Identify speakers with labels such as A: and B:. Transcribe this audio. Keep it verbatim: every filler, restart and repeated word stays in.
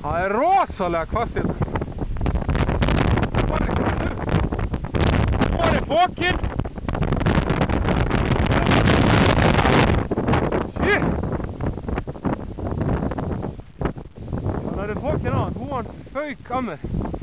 A: Það er rosalega hvasst hérna. Nú er það fokinn. Shit! Það er fokinn á hann, húan fauk að mér.